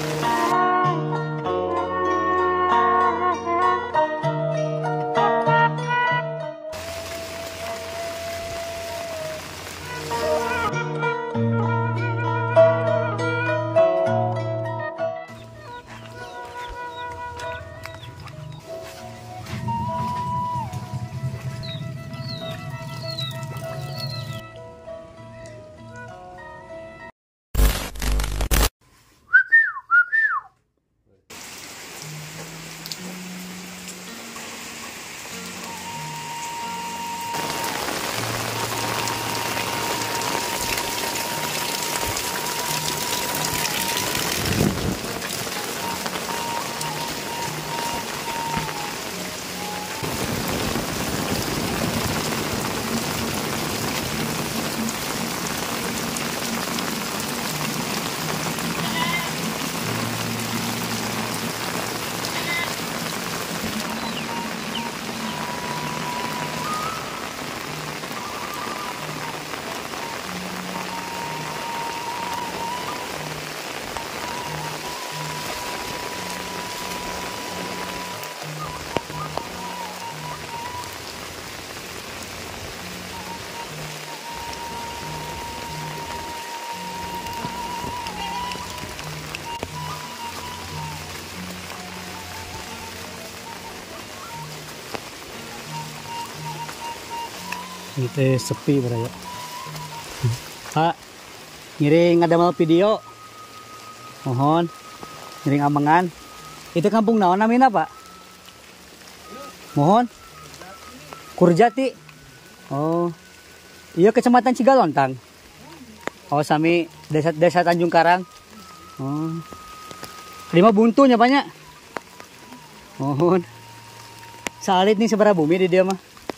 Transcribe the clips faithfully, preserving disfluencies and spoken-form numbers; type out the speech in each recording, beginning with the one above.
Ini teh sepi beraya. Pak, ngiring ada mal video. Mohon, ngiring amengan. Itu kampung naon namina Pak? Mohon. Kurjati. Oh, iya kecamatan Cigalontang. Oh, sami desa desa Tanjung Karang. Oh, lima buntunya banyak. Mohon. Salit nih seberapa bumi di dia mah.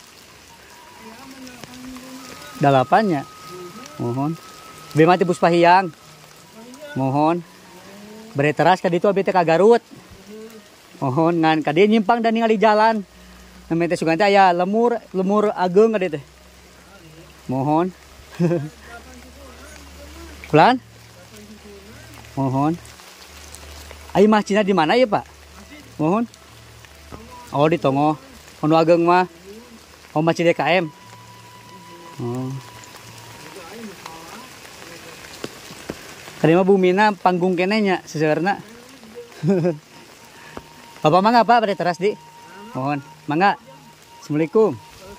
Dalapannya. Mohon. Bemati Puspahiyang. Mohon. Bere teras ka ditu abi teh ka Garut. Mohon ngan ka dieu nyimpang dan ningali jalan. Namanya teh sugan teh aya lemur, lemur ageung ka dieu teh. Mohon. Kulan? Mohon. Ai masjidna di mana ya, Pak? Mohon. Oh, di Tongo. Anu ageung mah. Oh, masjid D K M. Oh. Karena bumina panggung kenenya seseurna. Bapak mangga Pak pada teras di. Mohon. Mangga. Assalamualaikum.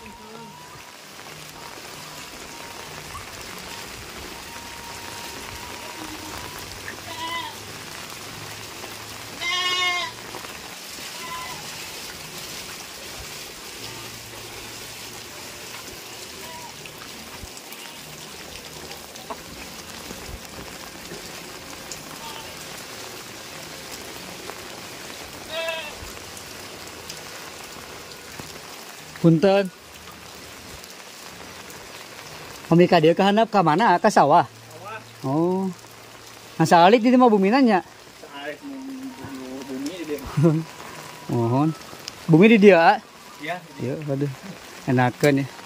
Punten. Kami ka dieu kahandap ka mana? Ka sawah. Oh. Nah, saalik di mah buminanya. Saalik bumi di dieu. Mohon. Bumi di dia? Iya. Iya, aduh. Enakeun ya.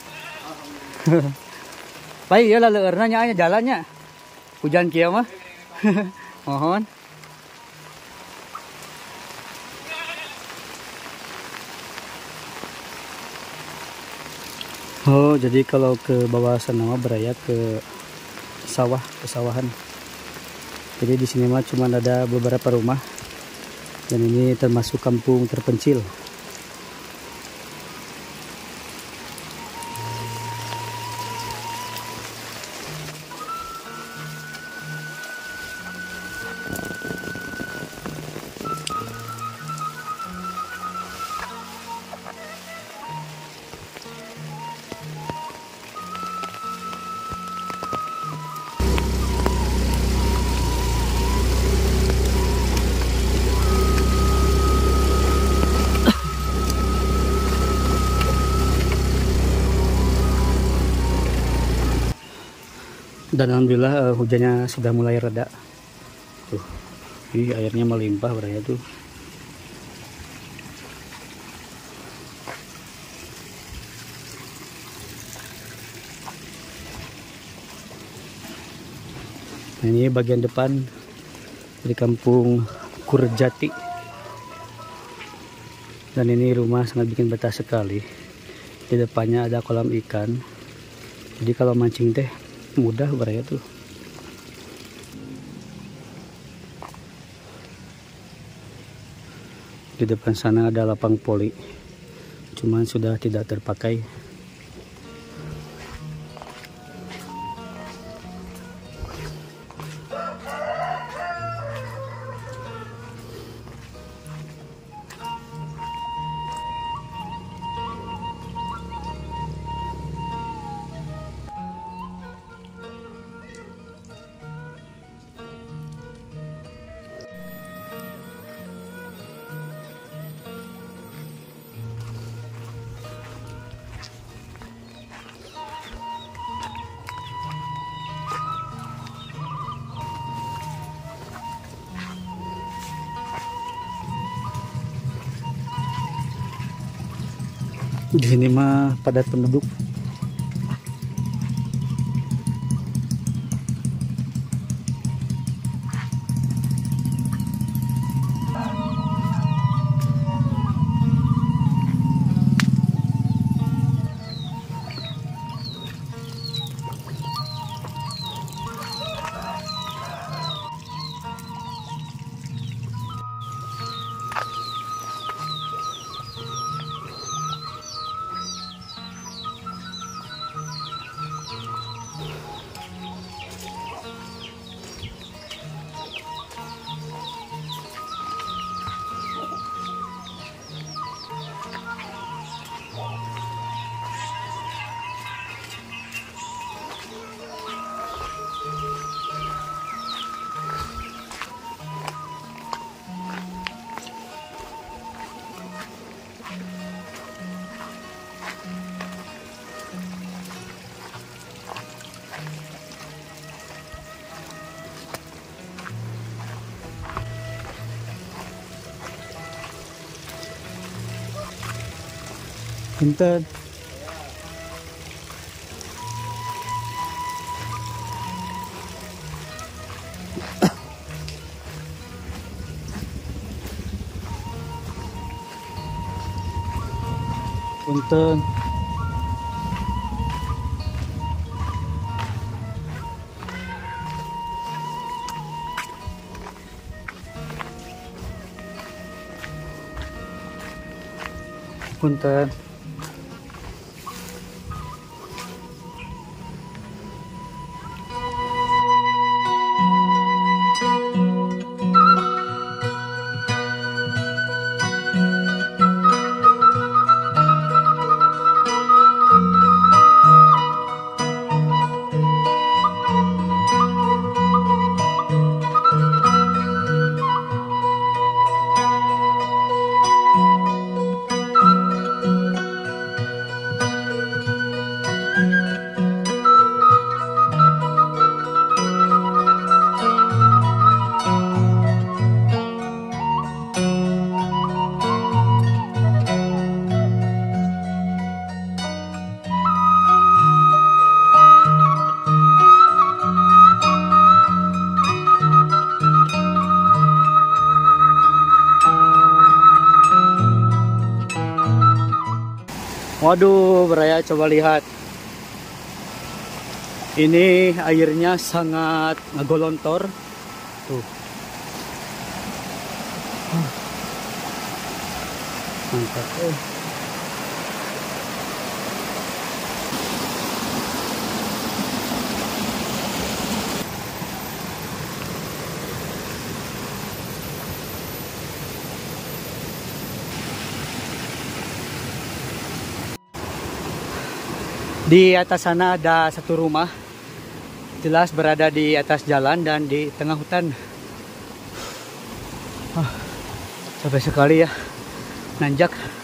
Baik ya lah leureurna nya jalannya. Hujan kieu mah. Mohon. Oh, jadi kalau ke bawah sana mah beraya ke sawah, pesawahan. Jadi di sini mah cuma ada beberapa rumah dan ini termasuk kampung terpencil. Dan alhamdulillah uh, hujannya sudah mulai reda. Tuh, ini airnya melimpah beraya tuh. Nah, ini bagian depan Di kampung Kurjati. Dan ini rumah sangat bikin betah sekali. Di depannya ada kolam ikan. Jadi kalau mancing teh mudah beraya tuh. Di depan sana ada lapang poli. Cuman sudah tidak terpakai. Di sini mah padat penduduk. Punten. Punten. Punten. Waduh, Beraya, coba lihat. Ini airnya sangat ngegolontor. Tuh. Mantap. Eh. Di atas sana ada satu rumah, jelas berada di atas jalan dan di tengah hutan. Oh, capek sekali ya, nanjak.